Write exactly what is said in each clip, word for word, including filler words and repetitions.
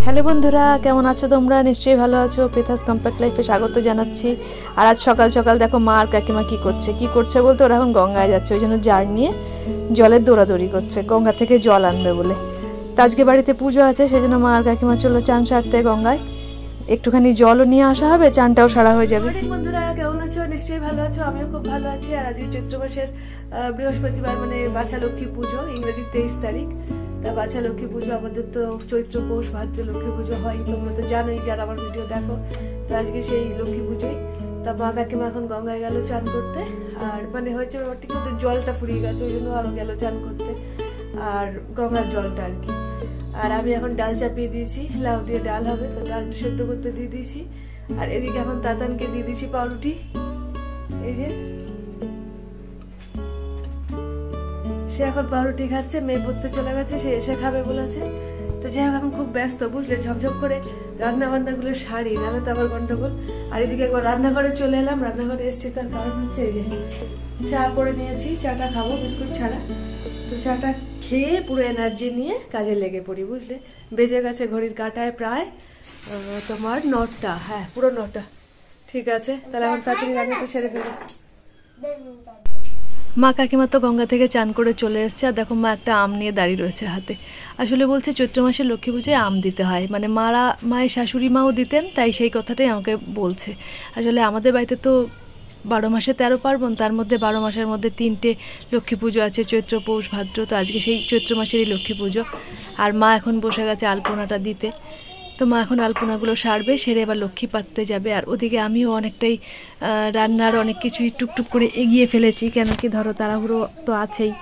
Hello বন্ধুরা, কেমন আছো তোমরা? নিশ্চয়ই ভালো আছো। পেথাস কম্প্যাক্ট লাইফে স্বাগত জানাচ্ছি। আর আজ সকাল সকাল দেখো মা আর কাকিমা কি করছে কি করছে বলতে ওরা এখন গঙ্গায় যাচ্ছে, ওই জন্য জার নিয়ে জলের দৌড়াদৌড়ি করছে গঙ্গা থেকে জল আনবে বলে। তো আজকে বাড়িতে পুজো আছে, সেই জন্য মা আর কাকিমা চললো চান সারতে গঙ্গায়। একটুখানি জলও নিয়ে আসা হবে, চানটাও সারা হয়ে যাবে। বন্ধুরা কেমন আছো? নিশ্চয়ই ভালো আছো, আমিও খুব ভালো আছি। আর আজকে চৈত্র মাসের বৃহস্পতিবার, মানে বাছা লক্ষ্মী পুজো, ইংরেজি তেইশ তারিখ। তা বাছা লক্ষ্মী পুজো আমাদের তো চৈত্র পৌষ ভাদ্র লক্ষ্মী পুজো হয়, তোমরা তো জানোই যারা আমার ভিডিও দেখো। তো আজকে সেই লক্ষ্মী পুজোই। তা মা কাকিমা এখন গঙ্গায় গেল চান করতে। আর মানে হয়েছে ব্যাপারটা কি, ওদের জলটা ফুরিয়ে গেছে, ওই জন্য আরো গেল চান করতে, আর গঙ্গার জলটা আর কি। আর আমি এখন ডাল চাপিয়ে দিয়েছি, লাউ দিয়ে ডাল হবে, তো ডাল সেদ্ধ করতে দিয়ে দিয়েছি। আর এদিকে এখন তাতানকে দিয়ে দিয়েছি পাউরুটি। এই যে সে এখন পাউরুটি খাচ্ছে, মেয়ে পড়তে চলে গেছে, সে এসে খাবে বলেছে। তো যাই হোক এখন খুব ব্যস্ত বুঝলে, ঝপঝপ করে রান্না বান্না গুলো সারি, নাহলে তো আবার গন্ডগোল। আর এদিকে একবার রান্নাঘরে চলে এলাম, রান্নাঘরে এসছি তার কারণ হচ্ছে এই যে চা করে নিয়েছি, চাটা খাবো বিস্কুট ছাড়া। তো চাটা খেয়ে পুরো এনার্জি নিয়ে কাজে লেগে পড়ি বুঝলে। বেজে গেছে ঘড়ির কাঁটায় প্রায় তোমার নটা, হ্যাঁ পুরো নটা। ঠিক আছে, তাহলে এখন তাড়াতাড়ি রান্নাটা সেরে ফেলি। মা কাকিমা তো গঙ্গা থেকে চান করে চলে এসছে। আর দেখো মা একটা আম নিয়ে দাঁড়িয়ে রয়েছে হাতে। আসলে বলছে চৈত্র মাসে লক্ষ্মী পুজোয় আম দিতে হয়, মানে মারা মায়ের শাশুড়ি মাও দিতেন, তাই সেই কথাটাই আমাকে বলছে। আসলে আমাদের বাড়িতে তো বারো মাসে তেরো পার্বণ, তার মধ্যে বারো মাসের মধ্যে তিনটে লক্ষ্মী পুজো আছে, চৈত্র পৌষ ভাদ্র। তো আজকে সেই চৈত্র মাসেরই লক্ষ্মী পুজো। আর মা এখন বসে গেছে আলপনাটা দিতে। তো মা এখন আলপনাগুলো সারবে, সেরে এবার লক্ষ্মী পাততে যাবে। আর ওদিকে আমিও অনেকটাই রান্নার অনেক কিছুই টুকটুক করে এগিয়ে ফেলেছি, কেন কি ধরো তাড়াহুড়ো তো আছেই,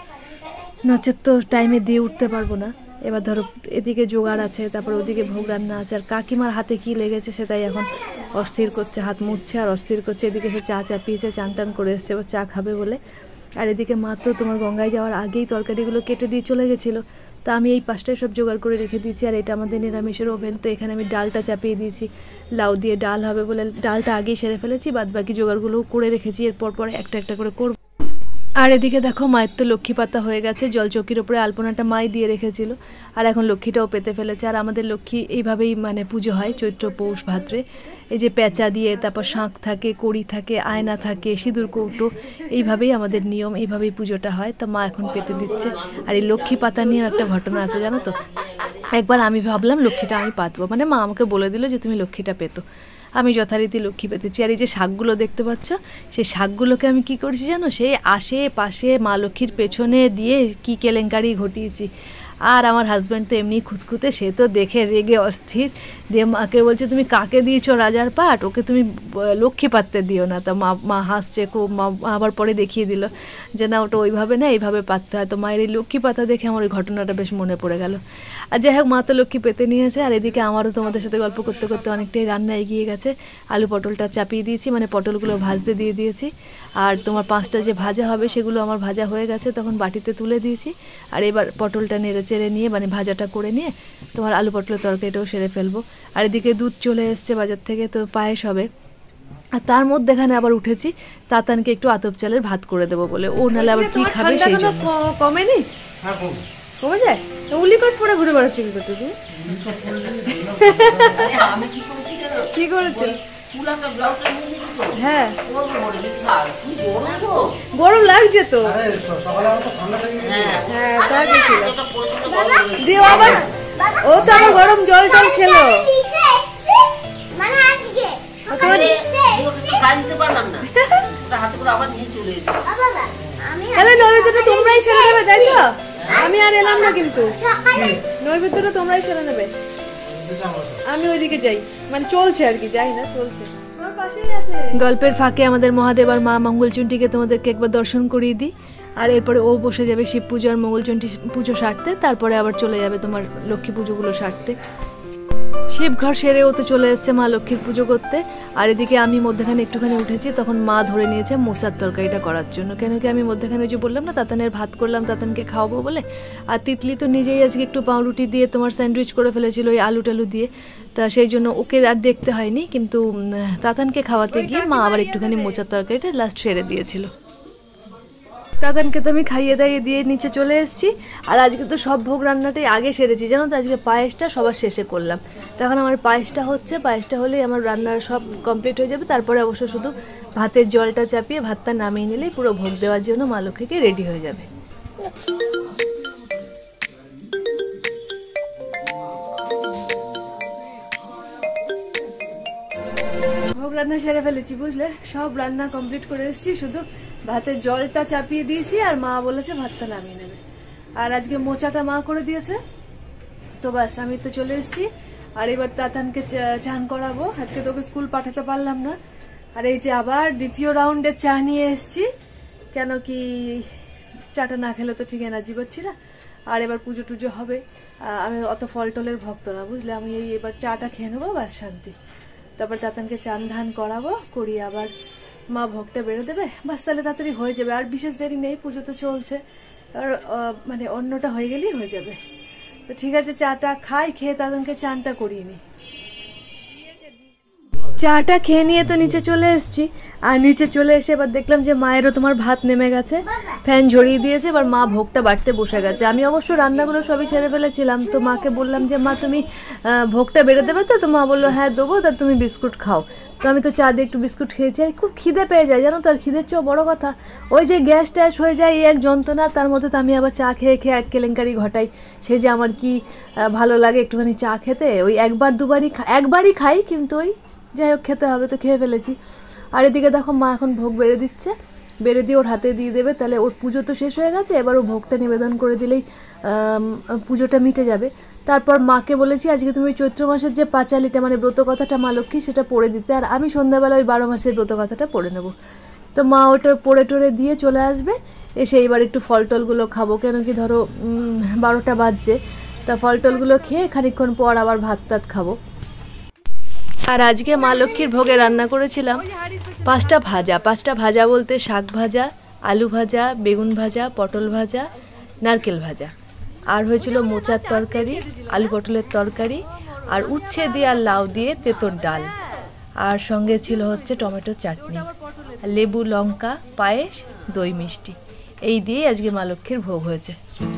নচেত তো টাইমে দিয়ে উঠতে পারবো না। এবার ধরো এদিকে জোগাড় আছে, তারপর ওদিকে ভোগ রান্না আছে। আর কাকিমার হাতে কি লেগেছে সেটাই এখন অস্থির করছে, হাত মুছছে আর অস্থির করছে। এদিকে সে চা চাপিয়েছে, চান টান করে এসছে এবার চা খাবে বলে। আর এদিকে মা তো তোমার গঙ্গায় যাওয়ার আগেই তরকারিগুলো কেটে দিয়ে চলে গেছিলো। তা আমি এই পাশটায় সব জোগাড় করে রেখে দিয়েছি। আর এটা আমাদের নিরামিষের ওভেন, তো এখানে আমি ডালটা চাপিয়ে দিয়েছি, লাউ দিয়ে ডাল হবে বলে ডালটা আগেই সেরে ফেলেছি, বাদ বাকি জোগাড়গুলোও করে রেখেছি, এরপর পরে একটা একটা করে করব। আর এদিকে দেখো মায়ের তো লক্ষ্মী পাতা হয়ে গেছে, জলচৌকির ওপরে আলপনাটা মাই দিয়ে রেখেছিল, আর এখন লক্ষ্মীটাও পেতে ফেলেছে। আর আমাদের লক্ষ্মী এইভাবেই মানে পুজো হয় চৈত্র পৌষ ভাদ্রে। এই যে পেঁচা দিয়ে, তারপর শাঁখ থাকে, কড়ি থাকে, আয়না থাকে, সিঁদুর কৌটো, এইভাবেই আমাদের নিয়ম, এইভাবেই পুজোটা হয়। তো মা এখন পেতে দিচ্ছে। আর এই লক্ষ্মী পাতা নিয়েও একটা ঘটনা আছে জানো তো। একবার আমি ভাবলাম লক্ষ্মীটা আমি পাতবো, মানে মা আমাকে বলে দিল যে তুমি লক্ষ্মীটা পেতো। আমি যথারীতি লক্ষ্মী পেতেছি। আর এই যে শাকগুলো দেখতে পাচ্ছ, সেই শাকগুলোকে আমি কি করেছি জানো, সেই আশেপাশে মা লক্ষ্মীর পেছনে দিয়ে কি কেলেঙ্কারি ঘটিয়েছি। আর আমার হাজব্যান্ড তো এমনি খুঁতখুঁতে, সে তো দেখে রেগে অস্থির, দিয়ে মাকে বলছে তুমি কাকে দিয়েছো রাজার পাট, ওকে তুমি লক্ষ্মী পাততে দিও না। তা মা মা হাসছে খুব। মা আবার পরে দেখিয়ে দিল যে না ওটা ওইভাবে না, এইভাবে পাততে হয়। তো মায়ের এই লক্ষ্মী পাতা দেখে আমার ওই ঘটনাটা বেশ মনে পড়ে গেল। আর যাই হোক মা তো লক্ষ্মী পেতে নিয়েছে। আর এদিকে আমারও তোমাদের সাথে গল্প করতে করতে অনেকটাই রান্না এগিয়ে গেছে। আলু পটলটা চাপিয়ে দিয়েছি, মানে পটলগুলো ভাজতে দিয়ে দিয়েছি। আর তোমার পাঁচটা যে ভাজা হবে সেগুলো আমার ভাজা হয়ে গেছে, তখন বাটিতে তুলে দিয়েছি। আর এবার পটলটা নেড়ে চেড়ে নিয়ে, মানে ভাজাটা করে নিয়ে তোমার আলু পটলের তরকারিটাও সেরে ফেলবো। আর এদিকে দুধ চলে এসছে বাজার থেকে, তো পায়েস হবে। আর তার মধ্যে এখানে আবার উঠেছি তাতানকে একটু আতপ চালের ভাত করে দেবো বলে, ও নাহলে আবার কি খাবে সেই জন্য। কমেনি? কমে যায়? উলিকট পরে ঘুরে বেড়াচ্ছি কি করতে তুই? কি করেছে? হ্যাঁ গরম লাগছে তো, হ্যাঁ তা গেছিলাম দিয়ে আবার ও তো আবার গরম জল টল খেলো। তোমরাই সেরে নেবে তাই তো, আমি আর এলাম না, কিন্তু নৈবেদ্যটা তোমরাই সেরে নেবে, আমি ওইদিকে যাই, মানে চলছে আর কি, যাই না চলছে। গল্পের ফাঁকে আমাদের মহাদেব আর মা মঙ্গলচণ্ডীকে তোমাদেরকে একবার দর্শন করিয়ে দিই। আর এরপরে ও বসে যাবে শিব পুজো আর মঙ্গলচণ্ডী পুজো সারতে, তারপরে আবার চলে যাবে তোমার লক্ষ্মী পুজোগুলো সারতে। শিবঘর সেরে ও তো চলে এসছে মা লক্ষ্মীর পুজো করতে। আর এদিকে আমি মধ্যখানে একটুখানি উঠেছি, তখন মা ধরে নিয়েছে মোচার তরকারিটা করার জন্য, কেন কি আমি মধ্যখানে যে বললাম না তাতানের ভাত করলাম, তাতানকে খাওয়াবো বলে। আর তিতলি তো নিজেই আজকে একটু পাউরুটি দিয়ে তোমার স্যান্ডউইচ করে ফেলেছিল ওই আলু টালু দিয়ে, তা সেই জন্য ওকে আর দেখতে হয়নি। কিন্তু তাতানকে খাওয়াতে গিয়ে মা আবার একটুখানি মোচার তরকারিটা লাস্ট সেরে দিয়েছিল। তাদেরকে তো আমি খাইয়ে দাইয়ে দিয়ে নিচে চলে এসেছি। আর আজকে তো সব ভোগ রান্নাটাই আগে সেরেছি জানো তো, আজকে পায়েসটা সবার শেষে করলাম। তখন আমার পায়েসটা হচ্ছে, পায়েসটা হলেই আমার রান্নার সব কমপ্লিট হয়ে যাবে। তারপরে অবশ্য শুধু ভাতের জলটা চাপিয়ে ভাতটা নামিয়ে নিলেই পুরো ভোগ দেওয়ার জন্য মা লক্ষ্মীকে রেডি হয়ে যাবে। ভোগ রান্না সেরে ফেলেছি বুঝলে, সব রান্না কমপ্লিট করে এসেছি, শুধু ভাতের জলটা চাপিয়ে দিয়েছি আর মা বলেছে ভাতটা নামিয়ে নেবে। আর আজকে মোচাটা মা করে দিয়েছে, তো ব্যাস আমি তো চলে এসেছি। আর এবার তাতানকে চান করাবো, আজকে তোকে স্কুল পাঠাতে পারলাম না। আর এই যে আবার দ্বিতীয় রাউন্ডের চা নিয়ে এসেছি, কেন কি চাটা না খেলে তো ঠিক এনার্জি পাচ্ছি না। আর এবার পুজো টুজো হবে, আমি অত ফল টলের ভক্ত না বুঝলে, আমি এই এবার চাটা খেয়ে নেবো ব্যাস শান্তি। তারপর তাতানকে চান ধান করাবো, করিয়ে আবার মা ভোগটা বেরো দেবে, বাস তাহলে তাড়াতাড়ি হয়ে যাবে। আর বিশেষ দেরি নেই, পুজো তো চলছে, আর মানে অন্যটা হয়ে গেলেই হয়ে যাবে। তো ঠিক আছে, চাটা খাই, খেয়ে তাতানকে চানটা করিয়ে নিই। চাটা খেয়ে নিয়ে তো নিচে চলে এসেছি। আর নিচে চলে এসে এবার দেখলাম যে মায়েরও তোমার ভাত নেমে গেছে, ফ্যান ঝরিয়ে দিয়েছে, এবার মা ভোগটা বাড়তে বসে গেছে। আমি অবশ্য রান্নাগুলো সবই সেরে ফেলেছিলাম, তো মাকে বললাম যে মা তুমি ভোগটা বেড়ে দেবে তো? তো মা বললো হ্যাঁ দেবো, তা তুমি বিস্কুট খাও। তো আমি তো চা দিয়ে একটু বিস্কুট খেয়েছি। আর খুব খিদে পেয়ে যায় জানো তো, আর খিদের চেয়েও বড়ো কথা ওই যে গ্যাস ট্যাস হয়ে যায়, এই এক যন্ত্রণা, তার মধ্যে তো আমি আবার চা খেয়ে খেয়ে এক কেলেঙ্কারি ঘটাই। সে যে আমার কি ভালো লাগে একটুখানি চা খেতে, ওই একবার দুবারই একবারই খাই, কিন্তু ওই যাই হোক খেতে হবে তো খেয়ে ফেলেছি। আর এদিকে দেখো মা এখন ভোগ বেড়ে দিচ্ছে, বেড়ে দিয়ে ওর হাতে দিয়ে দেবে, তাহলে ওর পুজো তো শেষ হয়ে গেছে, এবার ও ভোগটা নিবেদন করে দিলেই পুজোটা মিটে যাবে। তারপর মাকে বলেছি আজকে তুমি চৈত্র মাসের যে পাঁচালিটা মানে ব্রত কথাটা মা লক্ষ্মী সেটা পড়ে দিতে, আর আমি সন্ধ্যাবেলা ওই বারো মাসের ব্রত কথাটা পড়ে নেব। তো মা ওটা পড়ে টড়ে দিয়ে চলে আসবে, এসে এইবার একটু ফল টলগুলো খাবো, কেন কি ধরো বারোটা বাজছে, তা ফল টলগুলো খেয়ে খানিকক্ষণ পর আবার ভাত টাত খাবো। আর আজকে মা লক্ষ্মীর ভোগে রান্না করেছিলাম পাঁচটা ভাজা। পাঁচটা ভাজা বলতে শাক ভাজা, আলু ভাজা, বেগুন ভাজা, পটল ভাজা, নারকেল ভাজা, আর হয়েছিল মোচার তরকারি, আলু পটলের তরকারি, আর উচ্ছে দিয়ে আর লাউ দিয়ে তেঁতোর ডাল, আর সঙ্গে ছিল হচ্ছে টমেটো চাটনি, লেবু লঙ্কা, পায়েস, দই মিষ্টি। এই দিয়ে আজকে মা লক্ষ্মীর ভোগ হয়েছে।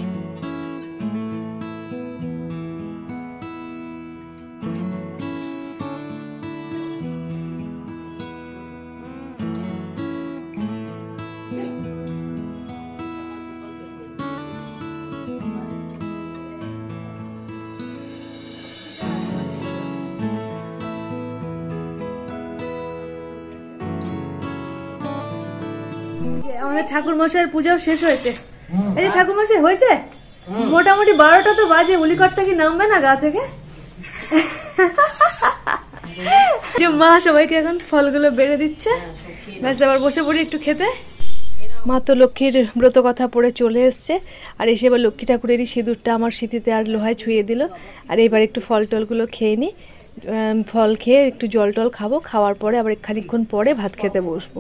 আমাদের ঠাকুর মশাইয়ের পূজাও শেষ হয়েছে। এই যে ঠাকুর মশাই হয়েছে মোটামুটি বারোটা তো বাজে, উলিকটটা কি নামবে না গা থেকে? যে মা সবাইকে এখন ফলগুলো বেড়ে দিচ্ছে, ব্যাস আবার বসে পড়ি একটু খেতে। মা তো লক্ষ্মীর ব্রত কথা পড়ে চলে এসছে, আর এসে এবার লক্ষ্মী ঠাকুরেরই সিঁদুরটা আমার স্মৃতিতে আর লোহায় ছুঁয়ে দিল। আর এবার একটু ফল টলগুলো খেয়ে নিই, ফল খেয়ে একটু জল টল খাবো, খাওয়ার পরে আবার খানিকক্ষণ পরে ভাত খেতে বসবো।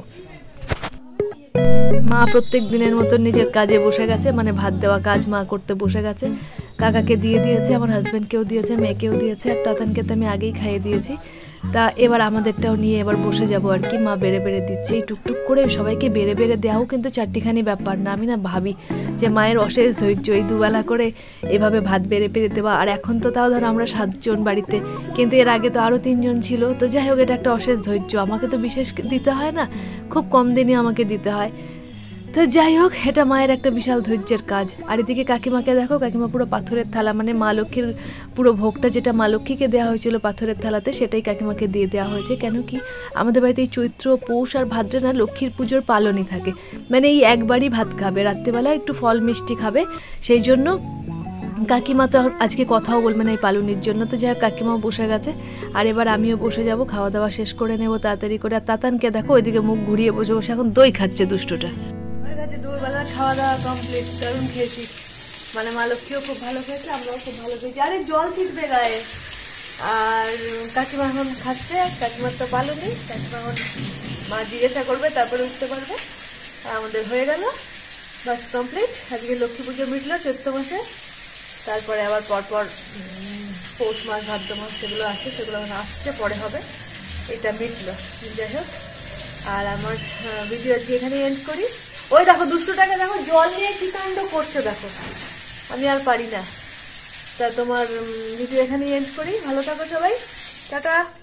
মা প্রত্যেক দিনের মতো নিজের কাজে বসে গেছে, মানে ভাত দেওয়া কাজ মা করতে বসে গেছে। কাকাকে দিয়ে দিয়েছে, আমার হাজব্যান্ডকেও দিয়েছে, মেয়েকেও দিয়েছে, আর তাতানকে তো আমি আগেই খাইয়ে দিয়েছি। তা এবার আমাদেরটাও নিয়ে এবার বসে যাব আর কি। মা বেড়ে বেড়ে দিচ্ছে, এই টুকটুক করে সবাইকে বেড়ে বেড়ে দেওয়াও কিন্তু চারটিখানি ব্যাপার না। আমি না ভাবি যে মায়ের অশেষ ধৈর্য, এই দুবেলা করে এভাবে ভাত বেড়ে বেড়ে দেওয়া। আর এখন তো তাও ধরো আমরা সাতজন বাড়িতে, কিন্তু এর আগে তো আরও তিনজন ছিল। তো যাই হোক, এটা একটা অশেষ ধৈর্য, আমাকে তো বিশেষ দিতে হয় না, খুব কম দিনই আমাকে দিতে হয়। তো যাই হোক, এটা মায়ের একটা বিশাল ধৈর্যের কাজ। আর এদিকে কাকিমাকে দেখো, কাকিমা পুরো পাথরের থালা, মানে মা লক্ষ্মীর পুরো ভোগটা যেটা মা লক্ষ্মীকে দেওয়া হয়েছিল পাথরের থালাতে, সেটাই কাকিমাকে দিয়ে দেওয়া হয়েছে। কেন কি আমাদের বাড়িতে এই চৈত্র, পৌষ আর ভাদ্রে না লক্ষ্মীর পুজোর পালনই থাকে, মানে এই একবারই ভাত খাবে, রাত্রিবেলা একটু ফল মিষ্টি খাবে, সেই জন্য কাকিমা তো আজকে কথাও বলবে না এই পালনির জন্য। তো যাই হোক, কাকিমাও বসে গেছে, আর এবার আমিও বসে যাব, খাওয়া দাওয়া শেষ করে নেবো তাড়াতাড়ি করে। আর তাতানকে দেখো ওইদিকে মুখ ঘুরিয়ে বসে বসে এখন দই খাচ্ছে দুষ্টুটা। দুপুরবেলা খাওয়া দাওয়া কমপ্লিট, দারুণ খেয়েছি, মানে মা লক্ষ্মীও খুব ভালো খেয়েছে, আমরাও খুব ভালো খেয়েছি। আরে জল ছিটবে গায়ে। আর কাকিমা এখন খাচ্ছে, কাকিমার তো ভালো নেই, কাকিমা এখন মা জিজ্ঞাসা করবে তারপরে উঠতে পারবে। আর আমাদের হয়ে গেল বাস কমপ্লিট। আজকে লক্ষ্মী পুজো মিটলো চৈত্র মাসে, তারপরে আবার পরপর পৌষ মাস, ভাদ্র মাস সেগুলো আছে, সেগুলো এখন আসছে, পরে হবে। এটা মিটলো, যাই হোক। আর আমার ভিডিও আজকে এখানে এন্ড করি। ওই দেখো দুষ্টুটাকে দেখো জল নিয়ে কি কাণ্ড করছে দেখো, আমি আর পারি না। তা তোমার ভিডিও এখানেই এন্ড করি, ভালো থাকো সবাই, টাটা।